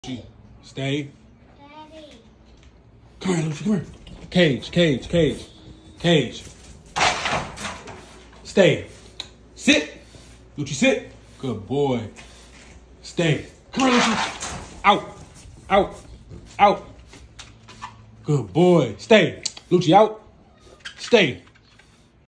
Stay. Daddy. Come here, Lucci, come here. Cage. Stay. Sit. Lucci, sit. Good boy. Stay. Come here, Lucci. Out. Good boy. Stay. Lucci, out. Stay.